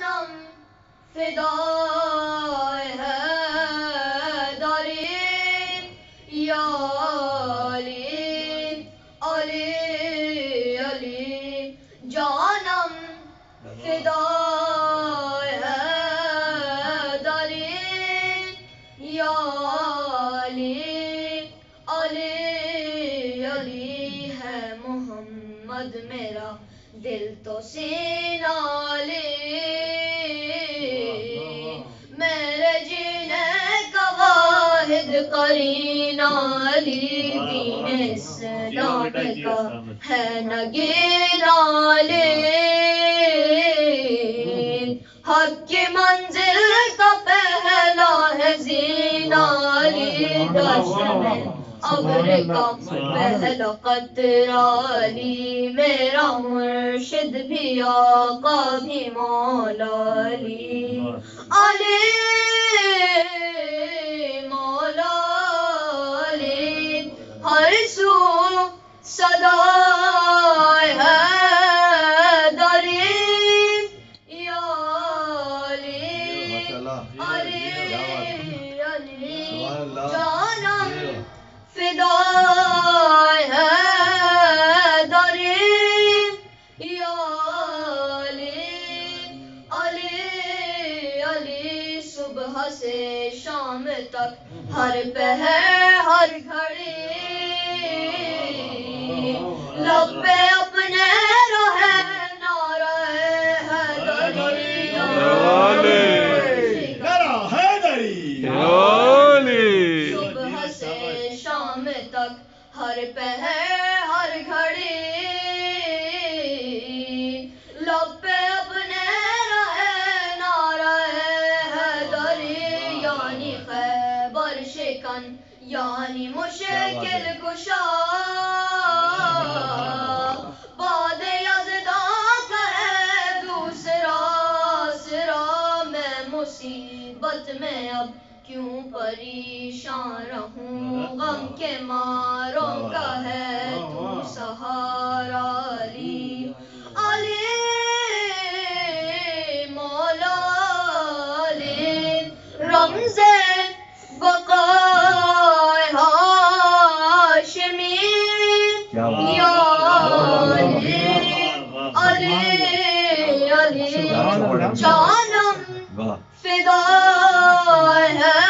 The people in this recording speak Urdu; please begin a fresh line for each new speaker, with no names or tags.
فدای حیدری یا علی علی علی جانم فدای حیدری یا علی علی علی ہے محمد میرا دل تو سینہ علی قرینہ علی دین اسلام کا ہے نگینا علی حق کی منزل کا پہلا ہے زینہ علی دشت میں ابر کا پہلا قطرہ علی میرا مرشد بھی آقا بھی مولا علی علی ہر سو صدائے حیدری یا علی علی علی جانم فدائے حیدری یا علی علی علی صبح سے شام تک ہر پہر ہر گھڑی لب پہ اپنے رہے نعرہ حیدری صبح سے شام تک ہر پہر ہر گھڑی لب پہ اپنے رہے نعرہ حیدری یعنی خیبر شکن یعنی مشکل کشا مصیبت میں اب کیوں پریشان رہوں غم کے ماروں کا ہے تو سہارا علی علی مولا علی رمز بقائے ہاشمی یا علی علی علی جانم فدائے